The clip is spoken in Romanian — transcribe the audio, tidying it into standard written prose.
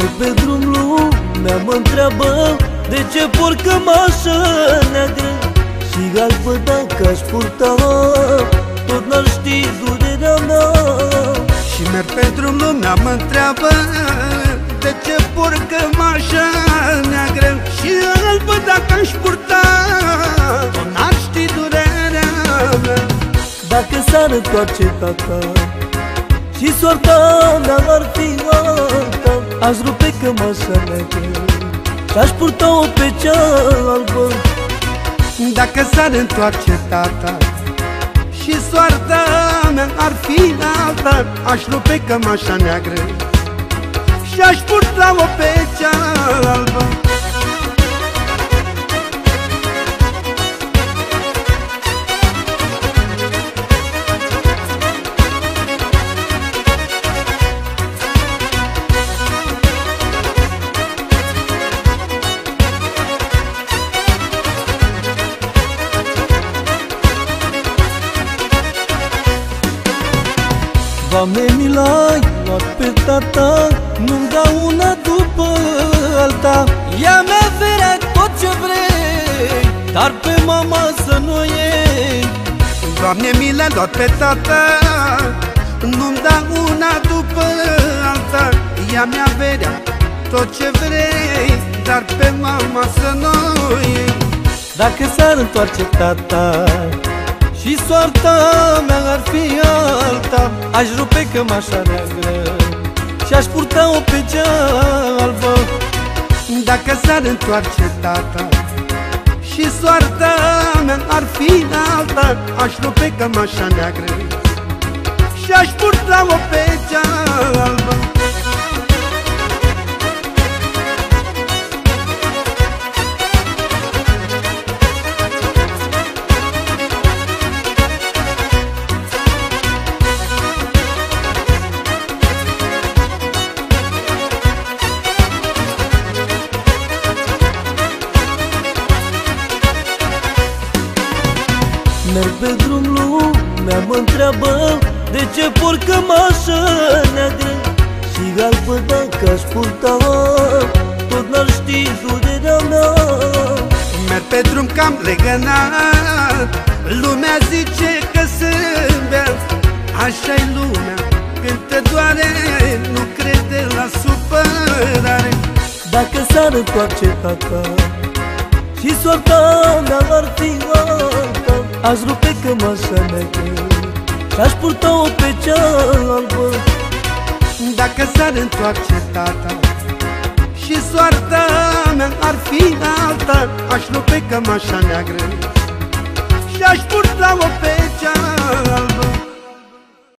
Merg pe drum, lumea mă întreabă de ce port cămașă neagră și albă. Dacă aș purta, tot n-ar ști durerea mea. Și merg pe drum, lumea mă întreabă de ce port cămașă neagră și albă. Dacă aș purta, tot n-ar ști durerea mea. Dacă s-ar întoarce tata și soarta mea ar fi alta, aș rupe cămașa neagră și-aș purta-o pe cea albă. Dacă s-ar întoarce tata și soarta mea ar fi alta, aș rupe cămașa neagră și-aș purta-o pe cea albă. Doamne, mi l-ai luat pe tata, nu-mi dau una după alta. Ia-mi averea tot ce vrei, dar pe mama să nu iei. Doamne, mi l-ai luat pe tata, nu-mi dau una după alta. Ia-mi averea tot ce vrei, dar pe mama să nu iei. Dacă s-ar întoarce tata și soarta mea ar fi alta, aș rupe cămașa neagră și-aș purta-o pe cea albă. Dacă s-ar întoarce tata și soarta mea ar fi alta, aș rupe cămașa neagră și-aș purta-o pe cea albă. Merg pe drum, lumea mă întreabă de ce port cămașă neagră și albă. Dacă aș purta, tot n-ar ști durerea mea. Merg pe drum cam legănat, lumea zice că sunt beat. Așa-i lumea, când te doare, nu crede la supărare. Dacă s-ar întoarce tata și soarta mea ar fi alta, aș rupe cămașa neagră și-aș purta-o pe cea albă. Dacă s-ar întoarce tata și soarta mea ar fi alta, aș rupe cămașa neagră și-aș purta-o pe cea albă.